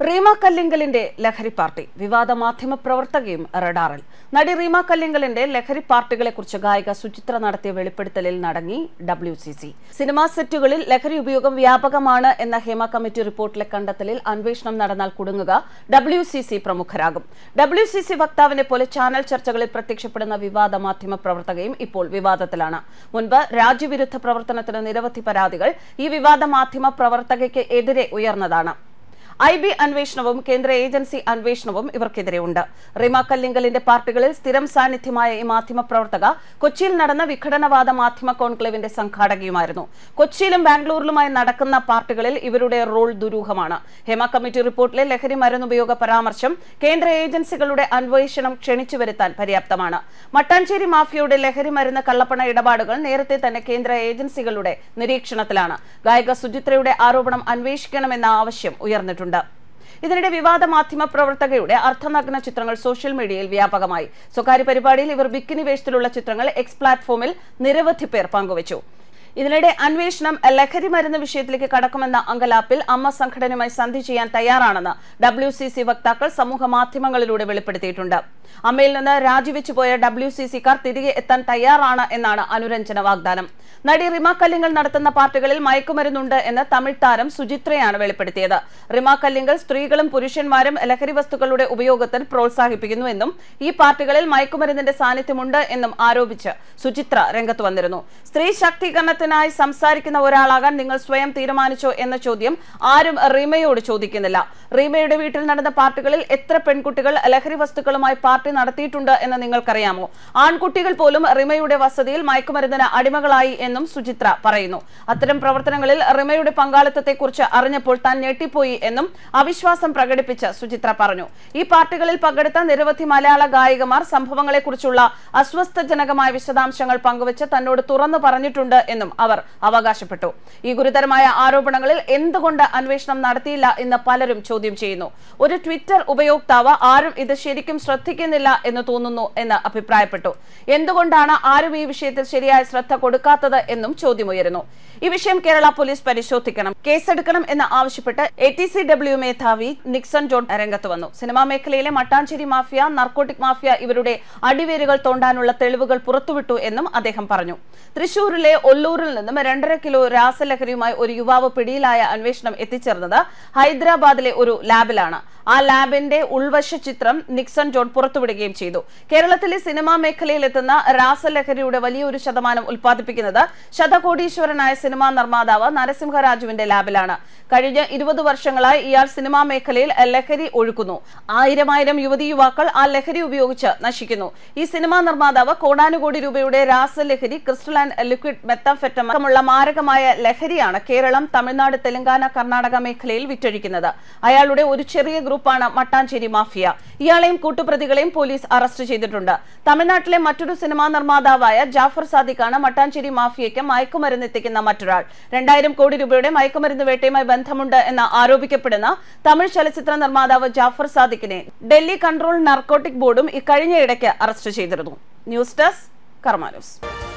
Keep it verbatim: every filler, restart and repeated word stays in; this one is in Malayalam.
റീമ കല്ലിങ്കലിന്റെ ലഹരി പാർട്ടി വിവാദ മാധ്യമ പ്രവർത്തകയും റഡാറിൽ. നടി റീമ കല്ലിങ്കലിന്റെ ലഹരി പാർട്ടികളെ കുറിച്ച് ഗായിക സുചിത്ര നടത്തിയ വെളിപ്പെടുത്തലിൽ നടങ്ങി ഡബ്ല്യു സി സി. സിനിമാ സെറ്റുകളിൽ ലഹരി ഉപയോഗം വ്യാപകമാണ് എന്ന ഹേമ കമ്മിറ്റി റിപ്പോർട്ടിലെ കണ്ടെത്തലിൽ അന്വേഷണം നടന്നാൽ കുടുങ്ങുക ഡബ്ല്യു സി സി പ്രമുഖരാകും. ഡബ്ല്യു സി സി വക്താവിനെ പോലെ ചാനൽ ചർച്ചകളിൽ പ്രത്യക്ഷപ്പെടുന്ന വിവാദ മാധ്യമ പ്രവർത്തകയും ഇപ്പോൾ വിവാദത്തിലാണ്. മുൻപ് രാജ്യവിരുദ്ധ പ്രവർത്തനത്തിന് നിരവധി പരാതികൾ ഈ വിവാദ മാധ്യമ പ്രവർത്തകയ്ക്ക് എതിരെ ഉയർന്നതാണ്. ഐ ബി അന്വേഷണവും കേന്ദ്ര ഏജൻസി അന്വേഷണവും ഇവർക്കെതിരെ ഉണ്ട്. റീമ കല്ലിങ്കലിന്റെ പാർട്ടികളിൽ സ്ഥിരം സാന്നിധ്യമായ ഈ മാധ്യമ പ്രവർത്തക കൊച്ചിയിൽ നടന്ന വിഘടനവാദ മാധ്യമ കോൺക്ലേവിന്റെ സംഘാടകയുമായിരുന്നു. കൊച്ചിയിലും ബാംഗ്ലൂരിലുമായി നടക്കുന്ന പാർട്ടികളിൽ ഇവരുടെ റോൾ ദുരൂഹമാണ്. ഹേമ കമ്മിറ്റി റിപ്പോർട്ടിലെ ലഹരി മരുന്നുപയോഗ പരാമർശം കേന്ദ്ര ഏജൻസികളുടെ അന്വേഷണം ക്ഷണിച്ചു വരുത്താൻ പര്യാപ്തമാണ്. മട്ടാഞ്ചേരി മാഫിയയുടെ ലഹരി മരുന്ന് കള്ളപ്പണ ഇടപാടുകൾ നേരത്തെ തന്നെ കേന്ദ്ര ഏജൻസികളുടെ നിരീക്ഷണത്തിലാണ്. ഗായിക സുചിത്രയുടെ ആരോപണം അന്വേഷിക്കണമെന്ന ആവശ്യം ഉയർന്നിട്ടുണ്ട്. ഇതിനിടെ വിവാദ മാധ്യമ പ്രവർത്തകയുടെ അർദ്ധനഗ്ന ചിത്രങ്ങൾ സോഷ്യൽ മീഡിയയിൽ വ്യാപകമായി. സ്വകാര്യ പരിപാടിയിൽ ഇവർ ബിക്കിനി വേഷത്തിലുള്ള ചിത്രങ്ങൾ എക്സ് പ്ലാറ്റ്ഫോമിൽ നിരവധി പേർ പങ്കുവച്ചു. ഇതിനിടെ അന്വേഷണം ലഹരി മരുന്ന് വിഷയത്തിലേക്ക് കടക്കുമെന്ന അങ്കലാപ്പിൽ അമ്മ സംഘടനയുമായി സന്ധി ചെയ്യാൻ തയ്യാറാണെന്ന് ഡബ്ല്യു സി സി വക്താക്കൾ സമൂഹ മാധ്യമങ്ങളിലൂടെ വെളിപ്പെടുത്തിയിട്ടുണ്ട്. അമ്മയിൽ നിന്ന് രാജിവെച്ചു പോയ ഡബ്ല്യു സി സിക്കാർ തിരികെ എത്താൻ തയ്യാറാണ് എന്നാണ് അനുരഞ്ജന വാഗ്ദാനം. നടി റീമ കല്ലിങ്കൽ നടത്തുന്ന പാർട്ടികളിൽ മയക്കുമരുന്നുണ്ട് എന്ന് തമിഴ് താരം സുചിത്രയാണ് വെളിപ്പെടുത്തിയത്. റീമ കല്ലിങ്കൽ സ്ത്രീകളും പുരുഷന്മാരും ലഹരി വസ്തുക്കളുടെ ഉപയോഗത്തിൽ പ്രോത്സാഹിപ്പിക്കുന്നുവെന്നും ഈ പാർട്ടികളിൽ മയക്കുമരുന്നിന്റെ സാന്നിധ്യമുണ്ട് എന്നും ആരോപിച്ച് സുചിത്ര രംഗത്ത് വന്നിരുന്നു. സ്ത്രീ ശാക്തീകരണത്തിനായി സംസാരിക്കുന്ന ഒരാളാകാൻ നിങ്ങൾ സ്വയം തീരുമാനിച്ചോ എന്ന ചോദ്യം ആരും റീമയോട് ചോദിക്കുന്നില്ല. റീമയുടെ വീട്ടിൽ നടന്ന പാർട്ടികളിൽ എത്ര പെൺകുട്ടികൾ ലഹരി വസ്തുക്കളുമായി പാർട്ടി നടത്തിയിട്ടുണ്ട് എന്ന് നിങ്ങൾക്കറിയാമോ? ആൺകുട്ടികൾ പോലും റിമയുടെ വസതിയിൽ മയക്കുമരുന്നിന് അടിമകളായി എന്നും സുചിത്ര പറയുന്നു. അത്തരം പ്രവർത്തനങ്ങളിൽ റിമയുടെ പങ്കാളിത്തത്തെക്കുറിച്ച് അറിഞ്ഞപ്പോൾ താൻ ഞെട്ടിപ്പോയി എന്നും അവിശ്വാസം പ്രകടിപ്പിച്ച് സുചിത്ര പറഞ്ഞു. ഈ പാർട്ടികളിൽ പങ്കെടുത്ത നിരവധി മലയാള ഗായികമാർ സംഭവങ്ങളെക്കുറിച്ചുള്ള അസ്വസ്ഥജനകമായ വിശദാംശങ്ങൾ പങ്കുവച്ച് തന്നോട് തുറന്നു പറഞ്ഞിട്ടുണ്ട് എന്നും അവർ അവകാശപ്പെട്ടു. ഈ ഗുരുതരമായ ആരോപണങ്ങളിൽ എന്തുകൊണ്ട് അന്വേഷണം നടത്തിയില്ല എന്ന് പലരും ചോദ്യം ചെയ്യുന്നു. ഒരു ട്വിറ്റർ ഉപയോക്താവ് ആരും ഇത് ശരിക്കും ശ്രദ്ധിക്കുന്നില്ല എന്ന് തോന്നുന്നു എന്ന് അഭിപ്രായപ്പെട്ടു. എന്തുകൊണ്ടാണ് ആരും ഈ വിഷയത്തിൽ ശരിയായ ശ്രദ്ധ കൊടുക്കാത്തത് എന്നും ചോദ്യമുയരുന്നു. ഈ വിഷയം കേരള പോലീസ് പരിശോധിക്കണം, കേസെടുക്കണം എന്ന് ആവശ്യപ്പെട്ട് എ ടി സി ഡബ്ല്യു മേധാവി നിക്സൺ ജോൺ രംഗത്ത് വന്നു. സിനിമാ മേഖലയിലെ മട്ടാഞ്ചേരി മാഫിയ, നർക്കോട്ടിക് മാഫിയ ഇവരുടെ അടിവേരുകൾ തോണ്ടാനുള്ള തെളിവുകൾ പുറത്തുവിട്ടു എന്നും അദ്ദേഹം പറഞ്ഞു. തൃശൂരിലെ ഒല്ലൂരിൽ നിന്നും രണ്ടര കിലോ രാസലഹരിയുമായി ഒരു യുവാവ് പിടിയിലായ അന്വേഷണം എത്തിച്ചേർന്നത് ഹൈദരാബാദിലെ ഒരു ലാബിലാണ്. ആ ലാബിന്റെ ഉൾവശ ചിത്രം നിക്സൺ ജോൺ പുറത്തുവിടുകയും ചെയ്തു. കേരളത്തിലെ സിനിമാ മേഖലയിൽ എത്തുന്ന രാസലഹരിയുടെ വലിയൊരു ശതമാനം ഉൽപ്പാദിപ്പിക്കുന്നത് ശതകോടീശ്വരനായ സിനിമാ നിർമ്മാതാവ് നരസിംഹരാജുവിന്റെ ലാബിലാണ്. കഴിഞ്ഞ ഇരുപത് വർഷങ്ങളായി ഇയാൾ സിനിമാ മേഖലയിൽ ലഹരി ഒഴുക്കുന്നു. ആയിരമായിരം യുവതി യുവാക്കൾ ആ ലഹരി ഉപയോഗിച്ച് നശിക്കുന്നു. ഈ സിനിമാ നിർമ്മാതാവ് കോടാനുകോടി രൂപയുടെ രാസലഹരി, ക്രിസ്റ്റൽ ആൻഡ് ലിക്വിഡ് മെത്താംഫെറ്റമിൻ അടക്കമുള്ള മാരകമായ ലഹരിയാണ് കേരളം, തമിഴ്നാട്, തെലങ്കാന, കർണാടക മേഖലയിൽ വിറ്റഴിക്കുന്നത്. അയാളുടെ ഒരു ചെറിയ ഗ്രൂപ്പാണ് മട്ടാഞ്ചേരി മാഫിയ. ഇയാളെയും കൂട്ടുപ്രതികളെയും പോലീസ് അറസ്റ്റ് ചെയ്തിട്ടുണ്ട്. തമിഴ്നാട്ടിലെ മറ്റൊരു സിനിമാ നിർമ്മാതാവായ ജാഫർ സാദിഖാണ് മട്ടാഞ്ചേരി മാഫിയയ്ക്ക് മയക്കുമരുന്ന് എത്തിക്കുന്ന മറ്റൊരാൾ. രണ്ടായിരം കോടി രൂപയുടെ മയക്കുമരുന്ന് വേട്ടയുമായി ബന്ധമുണ്ട് എന്ന് ആരോപിക്കപ്പെടുന്ന തമിഴ് ചലച്ചിത്ര നിർമ്മാതാവ് ജാഫർ സാദിഖിനെ ഡൽഹി കൺട്രോൾ നാർക്കോട്ടിക് ബോർഡും ഇക്കഴിഞ്ഞ ഇടയ്ക്ക് അറസ്റ്റ് ചെയ്തിരുന്നു. News desk Karma news.